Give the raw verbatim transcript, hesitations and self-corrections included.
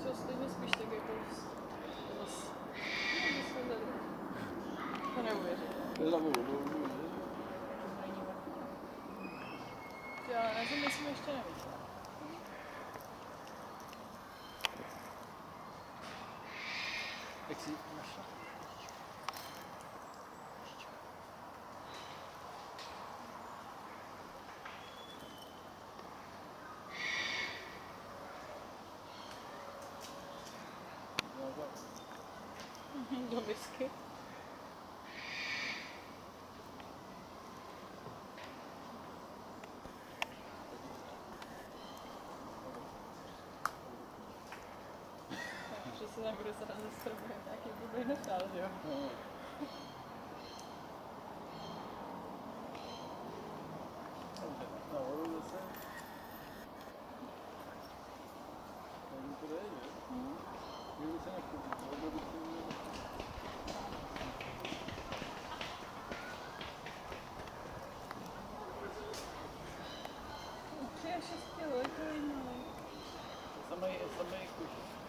jsou stejně spíš tak jako zase. To neuvěřím. Nezavolil. Já na zemi jsem ještě neviděla. Jak jsi našla? Do misky. Takže se nebude zadat ze stromu, nějaký blbý nechal, že jo? No. Na vodu zase. Tady to jde, že? Kdyby se nechtěl, vodu by se měl. Tři a šest kilo, je to jiný. Samej, samej kuš.